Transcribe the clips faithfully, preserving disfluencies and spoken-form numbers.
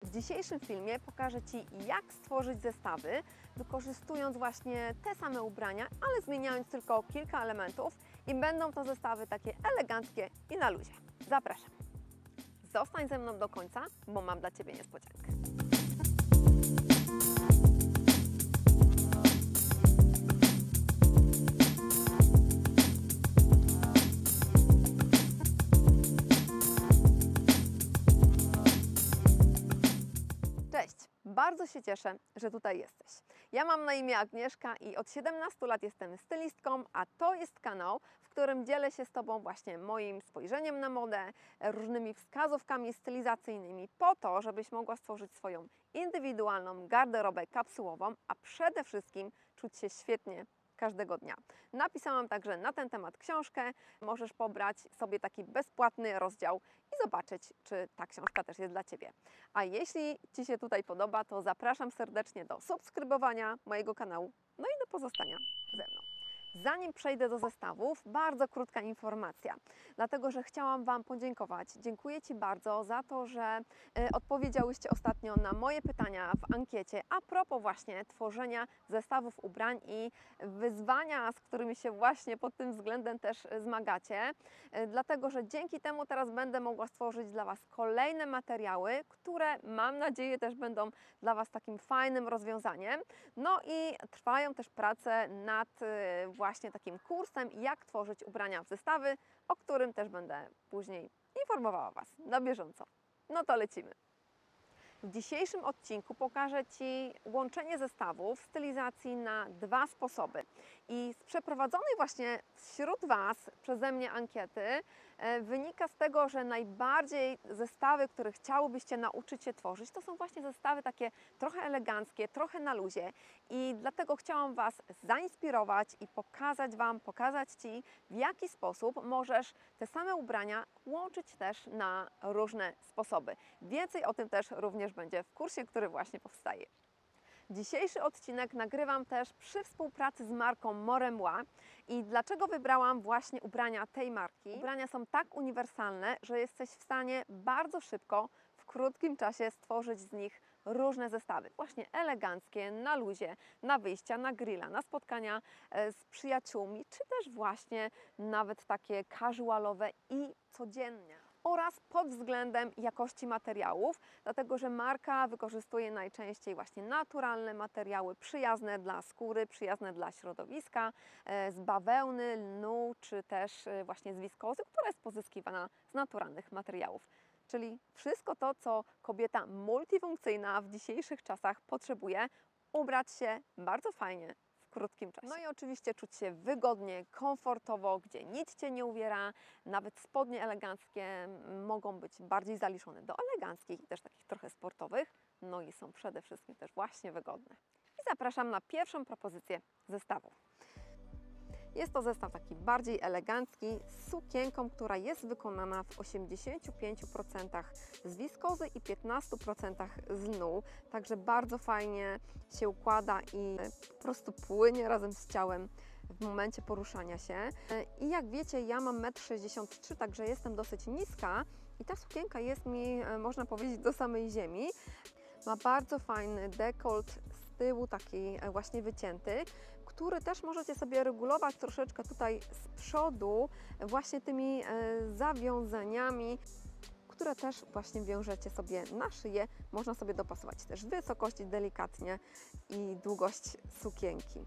W dzisiejszym filmie pokażę Ci, jak stworzyć zestawy, wykorzystując właśnie te same ubrania, ale zmieniając tylko kilka elementów i będą to zestawy takie eleganckie i na luzie. Zapraszam! Zostań ze mną do końca, bo mam dla Ciebie niespodziankę. Cześć! Bardzo się cieszę, że tutaj jesteś. Ja mam na imię Agnieszka i od siedemnastu lat jestem stylistką, a to jest kanał, w którym dzielę się z Tobą właśnie moim spojrzeniem na modę, różnymi wskazówkami stylizacyjnymi po to, żebyś mogła stworzyć swoją indywidualną garderobę kapsułową, a przede wszystkim czuć się świetnie każdego dnia. Napisałam także na ten temat książkę. Możesz pobrać sobie taki bezpłatny rozdział i zobaczyć, czy ta książka też jest dla Ciebie. A jeśli Ci się tutaj podoba, to zapraszam serdecznie do subskrybowania mojego kanału, no i do pozostania ze mną. Zanim przejdę do zestawów, bardzo krótka informacja, dlatego że chciałam Wam podziękować. Dziękuję Ci bardzo za to, że y, odpowiedziałyście ostatnio na moje pytania w ankiecie a propos właśnie tworzenia zestawów ubrań i wyzwania, z którymi się właśnie pod tym względem też zmagacie, y, dlatego że dzięki temu teraz będę mogła stworzyć dla Was kolejne materiały, które mam nadzieję też będą dla Was takim fajnym rozwiązaniem. No i trwają też prace nad y, właśnie takim kursem, jak tworzyć ubrania w zestawy, o którym też będę później informowała Was na bieżąco. No to lecimy. W dzisiejszym odcinku pokażę Ci łączenie zestawów, stylizacji na dwa sposoby. I z przeprowadzonej właśnie wśród Was przeze mnie ankiety e, wynika z tego, że najbardziej zestawy, które chciałybyście nauczyć się tworzyć, to są właśnie zestawy takie trochę eleganckie, trochę na luzie. I dlatego chciałam Was zainspirować i pokazać Wam, pokazać Ci, w jaki sposób możesz te same ubrania łączyć też na różne sposoby. Więcej o tym też również będzie w kursie, który właśnie powstaje. Dzisiejszy odcinek nagrywam też przy współpracy z marką More Moi. I dlaczego wybrałam właśnie ubrania tej marki? Ubrania są tak uniwersalne, że jesteś w stanie bardzo szybko, w krótkim czasie stworzyć z nich różne zestawy. Właśnie eleganckie, na luzie, na wyjścia, na grilla, na spotkania z przyjaciółmi, czy też właśnie nawet takie casualowe i codziennie. Oraz pod względem jakości materiałów, dlatego że marka wykorzystuje najczęściej właśnie naturalne materiały, przyjazne dla skóry, przyjazne dla środowiska, z bawełny, lnu, czy też właśnie z wiskozy, która jest pozyskiwana z naturalnych materiałów. Czyli wszystko to, co kobieta multifunkcyjna w dzisiejszych czasach potrzebuje, ubrać się bardzo fajnie w krótkim czasie. No i oczywiście czuć się wygodnie, komfortowo, gdzie nic Cię nie uwiera. Nawet spodnie eleganckie mogą być bardziej zaliczone do eleganckich i też takich trochę sportowych. No i są przede wszystkim też właśnie wygodne. I zapraszam na pierwszą propozycję zestawu. Jest to zestaw taki bardziej elegancki z sukienką, która jest wykonana w osiemdziesięciu pięciu procentach z wiskozy i piętnastu procentach z lnu. Także bardzo fajnie się układa i po prostu płynie razem z ciałem w momencie poruszania się. I jak wiecie, ja mam metr sześćdziesiąt trzy, także jestem dosyć niska i ta sukienka jest mi, można powiedzieć, do samej ziemi. Ma bardzo fajny dekolt z tyłu, taki właśnie wycięty, który też możecie sobie regulować troszeczkę tutaj z przodu właśnie tymi zawiązaniami, które też właśnie wiążecie sobie na szyję. Można sobie dopasować też wysokość delikatnie i długość sukienki.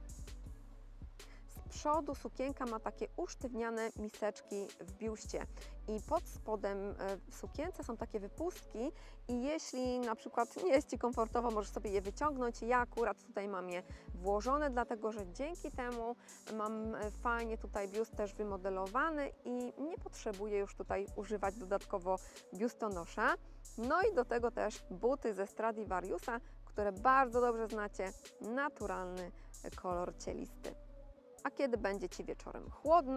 Z przodu sukienka ma takie usztywniane miseczki w biuście i pod spodem w sukience są takie wypustki i jeśli na przykład nie jest Ci komfortowo, możesz sobie je wyciągnąć. Ja akurat tutaj mam je włożone, dlatego że dzięki temu mam fajnie tutaj biust też wymodelowany i nie potrzebuję już tutaj używać dodatkowo biustonosza. No i do tego też buty ze Stradivariusa, które bardzo dobrze znacie, naturalny kolor cielisty. A kiedy będzie Ci wieczorem chłodno,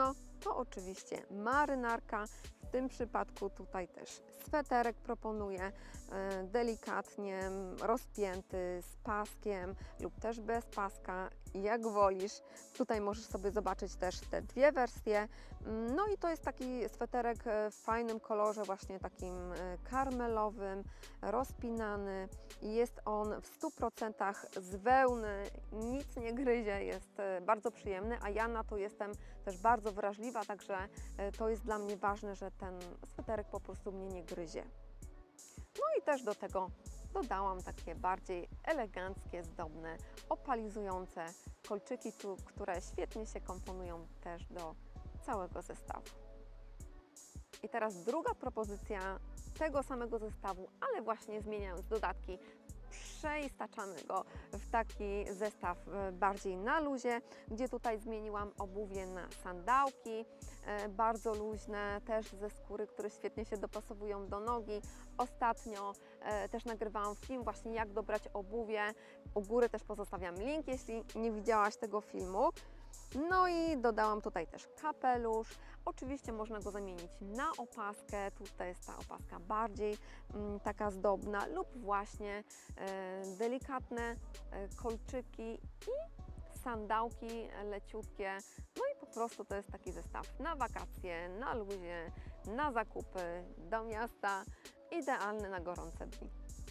to oczywiście marynarka. W tym przypadku tutaj też sweterek proponuję, e, delikatnie rozpięty z paskiem lub też bez paska, jak wolisz. Tutaj możesz sobie zobaczyć też te dwie wersje. No i to jest taki sweterek w fajnym kolorze, właśnie takim karmelowym, rozpinany. Jest on w stu procentach z wełny, nic nie gryzie, jest bardzo przyjemny, a ja na to jestem też bardzo wrażliwa, także to jest dla mnie ważne, że ten sweterek po prostu mnie nie gryzie. No i też do tego dodałam takie bardziej eleganckie, zdobne, opalizujące kolczyki, tu, które świetnie się komponują też do całego zestawu. I teraz druga propozycja tego samego zestawu, ale właśnie zmieniając dodatki, przeistaczamy go w taki zestaw bardziej na luzie, gdzie tutaj zmieniłam obuwie na sandałki, bardzo luźne, też ze skóry, które świetnie się dopasowują do nogi. Ostatnio też nagrywałam film właśnie jak dobrać obuwie. U góry też pozostawiam link, jeśli nie widziałaś tego filmu. No i dodałam tutaj też kapelusz. Oczywiście można go zamienić na opaskę. Tutaj jest ta opaska bardziej mm, taka zdobna lub właśnie e, delikatne e, kolczyki i sandałki leciutkie. No i po prostu to jest taki zestaw na wakacje, na luzie, na zakupy, do miasta. Idealny na gorące dni.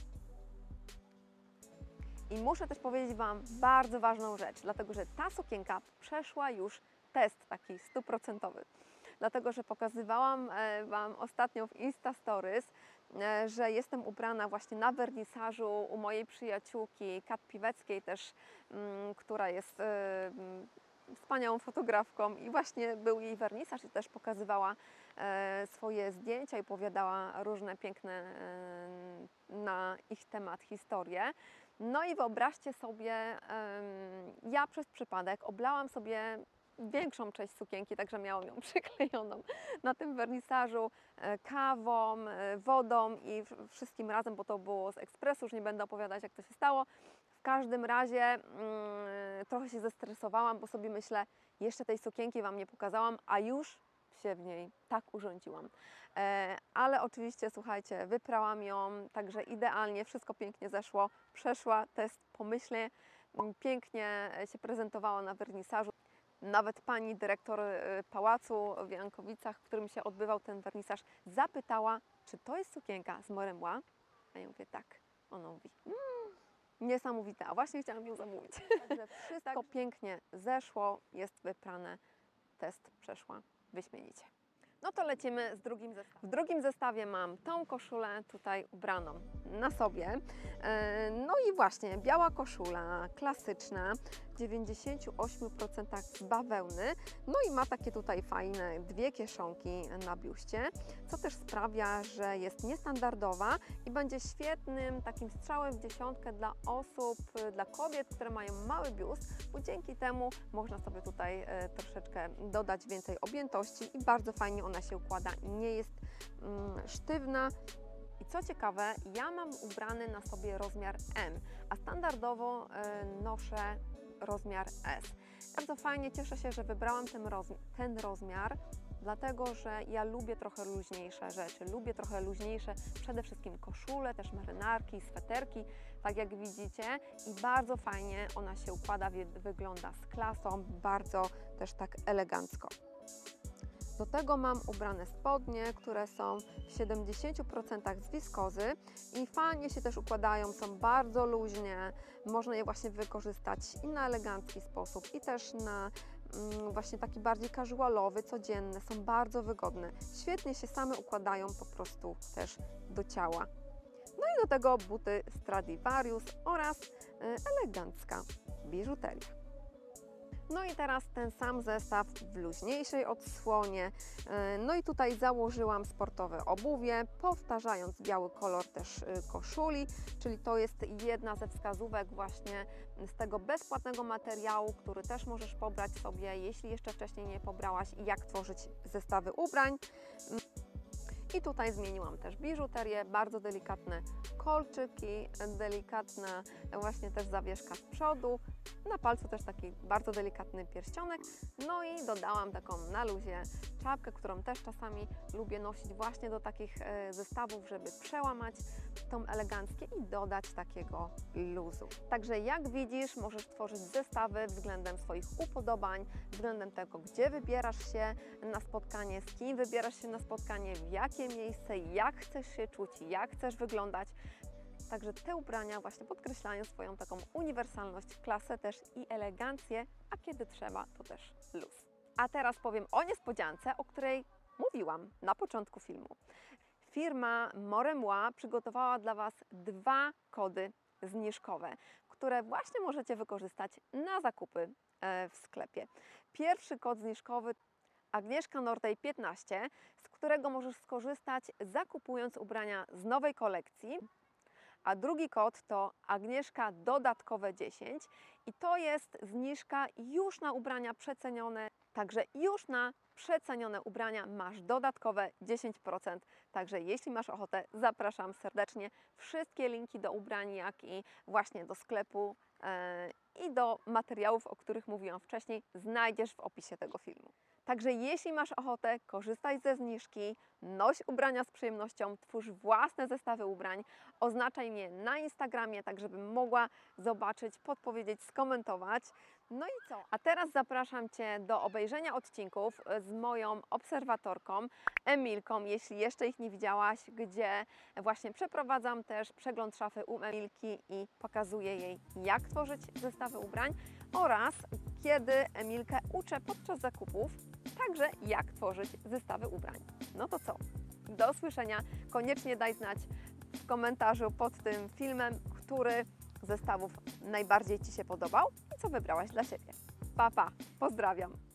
I muszę też powiedzieć Wam bardzo ważną rzecz, dlatego że ta sukienka przeszła już test taki stuprocentowy. Dlatego, że pokazywałam Wam ostatnio w Insta Stories, że jestem ubrana właśnie na wernisażu u mojej przyjaciółki Kat Piweckiej też, która jest wspaniałą fotografką i właśnie był jej wernisaż i też pokazywała swoje zdjęcia i opowiadała różne piękne na ich temat historie. No i wyobraźcie sobie, ja przez przypadek oblałam sobie większą część sukienki, także miałam ją przyklejoną na tym wernisażu kawą, wodą i wszystkim razem, bo to było z ekspresu, już nie będę opowiadać, jak to się stało. W każdym razie mm, trochę się zestresowałam, bo sobie myślę, jeszcze tej sukienki Wam nie pokazałam, a już się w niej tak urządziłam. E, ale oczywiście, słuchajcie, wyprałam ją, także idealnie, wszystko pięknie zeszło, przeszła test pomyślnie, pięknie się prezentowała na wernisażu. Nawet pani dyrektor pałacu w Jankowicach, w którym się odbywał ten wernisaż, zapytała, czy to jest sukienka z Moremła? A ja mówię, tak. Ona mówi, mmm, niesamowita, a właśnie chciałam ją zamówić. Także wszystko pięknie zeszło, jest wyprane, test przeszła wyśmienicie. No to lecimy z drugim zestawem. W drugim zestawie mam tą koszulę tutaj ubraną na sobie. No i właśnie biała koszula, klasyczna, w dziewięćdziesięciu ośmiu procentach z bawełny. No i ma takie tutaj fajne dwie kieszonki na biuście, co też sprawia, że jest niestandardowa i będzie świetnym takim strzałem w dziesiątkę dla osób, dla kobiet, które mają mały biust, bo dzięki temu można sobie tutaj troszeczkę dodać więcej objętości i bardzo fajnie ona się układa, nie jest mm, sztywna. I co ciekawe, ja mam ubrany na sobie rozmiar M, a standardowo y, noszę rozmiar S. Bardzo fajnie, cieszę się, że wybrałam ten, roz, ten rozmiar, dlatego że ja lubię trochę luźniejsze rzeczy, lubię trochę luźniejsze przede wszystkim koszule, też marynarki, sweterki, tak jak widzicie, i bardzo fajnie ona się układa, wygląda z klasą, bardzo też tak elegancko. Do tego mam ubrane spodnie, które są w siedemdziesięciu procentach z wiskozy i fajnie się też układają, są bardzo luźnie, można je właśnie wykorzystać i na elegancki sposób i też na mm, właśnie taki bardziej casualowy, codzienny, są bardzo wygodne, świetnie się same układają po prostu też do ciała. No i do tego buty Stradivarius oraz y, elegancka biżuteria. No i teraz ten sam zestaw w luźniejszej odsłonie. No i tutaj założyłam sportowe obuwie, powtarzając biały kolor też koszuli, czyli to jest jedna ze wskazówek właśnie z tego bezpłatnego materiału, który też możesz pobrać sobie, jeśli jeszcze wcześniej nie pobrałaś, i jak tworzyć zestawy ubrań. I tutaj zmieniłam też biżuterię, bardzo delikatne kolczyki, delikatna właśnie też zawieszka z przodu, Na palcu też taki bardzo delikatny pierścionek. No i dodałam taką na luzie czapkę, którą też czasami lubię nosić właśnie do takich e, zestawów, żeby przełamać tą elegancję i dodać takiego luzu. Także jak widzisz, możesz tworzyć zestawy względem swoich upodobań, względem tego, gdzie wybierasz się na spotkanie, z kim wybierasz się na spotkanie, w jakie miejsce, jak chcesz się czuć, jak chcesz wyglądać. Także te ubrania właśnie podkreślają swoją taką uniwersalność, klasę też i elegancję, a kiedy trzeba, to też luz. A teraz powiem o niespodziance, o której mówiłam na początku filmu. Firma Moremoi przygotowała dla Was dwa kody zniżkowe, które właśnie możecie wykorzystać na zakupy w sklepie. Pierwszy kod zniżkowy Agnieszka Nortej piętnaście, z którego możesz skorzystać zakupując ubrania z nowej kolekcji. A drugi kod to Agnieszka dodatkowe dziesięć i to jest zniżka już na ubrania przecenione, także już na przecenione ubrania masz dodatkowe dziesięć procent. Także jeśli masz ochotę, zapraszam serdecznie. Wszystkie linki do ubrań, jak i właśnie do sklepu yy, i do materiałów, o których mówiłam wcześniej, znajdziesz w opisie tego filmu. Także jeśli masz ochotę, korzystaj ze zniżki, noś ubrania z przyjemnością, twórz własne zestawy ubrań, oznaczaj mnie na Instagramie, tak żebym mogła zobaczyć, podpowiedzieć, skomentować. No i co? A teraz zapraszam Cię do obejrzenia odcinków z moją obserwatorką Emilką, jeśli jeszcze ich nie widziałaś, gdzie właśnie przeprowadzam też przegląd szafy u Emilki i pokazuję jej, jak tworzyć zestawy ubrań oraz kiedy Emilkę uczę podczas zakupów, także jak tworzyć zestawy ubrań. No to co? Do usłyszenia. Koniecznie daj znać w komentarzu pod tym filmem, który z zestawów najbardziej Ci się podobał i co wybrałaś dla siebie. Pa, pa! Pozdrawiam!